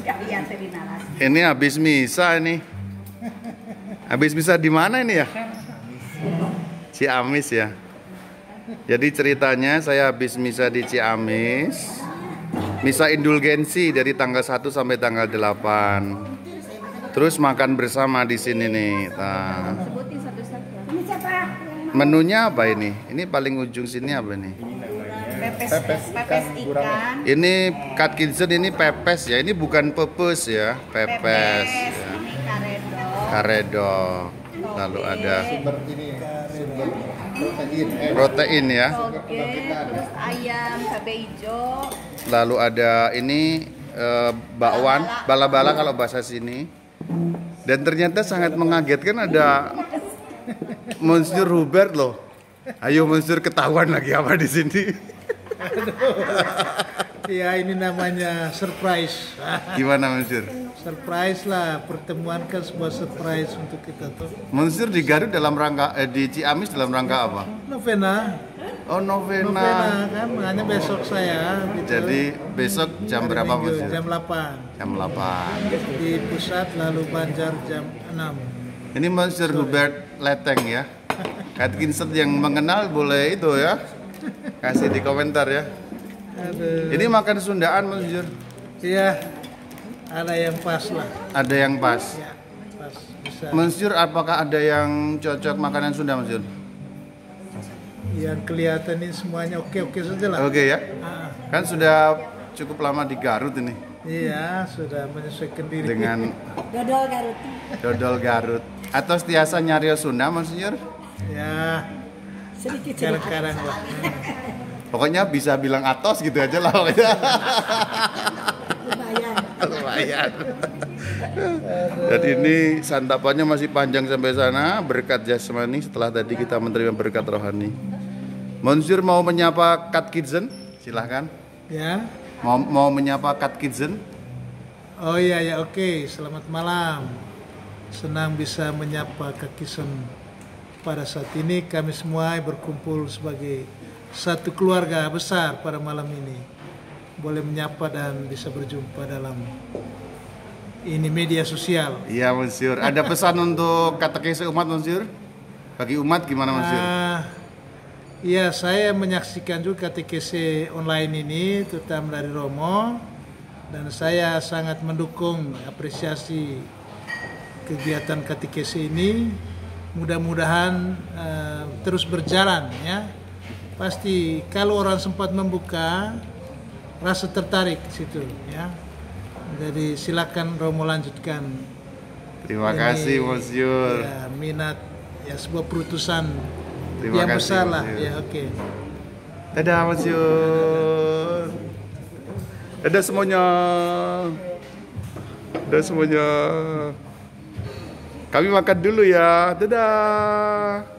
Ini habis misa ini. Habis misa di mana ini ya? Ciamis ya. Jadi ceritanya saya habis misa di Ciamis. Misa indulgensi dari tanggal 1 sampai tanggal 8. Terus makan bersama di sini nih. Nah. Menunya apa ini? Ini paling ujung sini apa nih? Pepes ikan. Ini Katkinson, ini pepes ya. Ini bukan pepes ya, pepes. Ya. Ini Karedo. Lalu ada sumber protein ya. toge, terus ayam cabai hijau. Lalu ada ini bakwan, bala-bala kalau bahasa sini. Dan ternyata sangat mengagetkan ada Monsieur Hubert loh. Ayo Monsieur, ketahuan lagi apa di sini? Ya, ini namanya surprise. Gimana Monsieur? Surprise lah, pertemuan kan sebuah surprise untuk kita tuh. Monsieur di Garut dalam rangka di Ciamis dalam rangka apa? Novena. Oh, novena. Novena kan, makanya besok saya gitu. Jadi besok jam Hari berapa Minggu, Monsieur? Jam 8. Jam 8. Di pusat, lalu Banjar jam 6. Ini Monsieur Hubert Leteng ya. Katkinson yang mengenal boleh itu ya. Kasih di komentar ya. Aduh. Ini makan Sundaan Monsieur. Iya, ada yang pas lah. Ada yang pas. Ya, pas bisa. Monsieur, apakah ada yang cocok makanan Sunda Monsieur? Yang kelihatan ini semuanya oke-oke saja lah. Oke ya. Ah, Kan sudah cukup lama di Garut ini iya, sudah menyesuaikan diri. dengan Dodol Garut. dodol Garut. Atau setiasa nyario Sunda Monsieur? Ya, Sedikit kadang-kadang lah. Pokoknya bisa bilang atos gitu aja lah pokoknya. lumayan. Lumayan. Dan ini santapannya masih panjang sampai sana berkat jasmani setelah tadi kita menerima berkat rohani. Monsieur mau menyapa Katkinson? Silahkan. Ya. Mau menyapa Katkinson? Oh iya ya, oke. Selamat malam. Senang bisa menyapa Katkinson. Pada saat ini kami semua berkumpul sebagai satu keluarga besar pada malam ini. Boleh menyapa dan bisa berjumpa dalam ini media sosial. Iya Monsieur. Ada pesan untuk katekese umat Monsieur? Bagi umat gimana Monsieur? Iya, saya menyaksikan juga katekese online ini, terutama dari Romo, dan saya sangat mendukung, apresiasi kegiatan katekese ini. Mudah-mudahan terus berjalan ya. Pasti kalau orang sempat membuka, rasa tertarik ke situ ya. Jadi silakan Romo lanjutkan. Terima Ini, kasih Monsieur. Ya, minat ya, sebuah perutusan Terima yang kasih, besar lah Monsieur. ya, oke. Dadah Monsieur. Dadah semuanya. Dadah semuanya. Kami makan dulu ya. Dadah.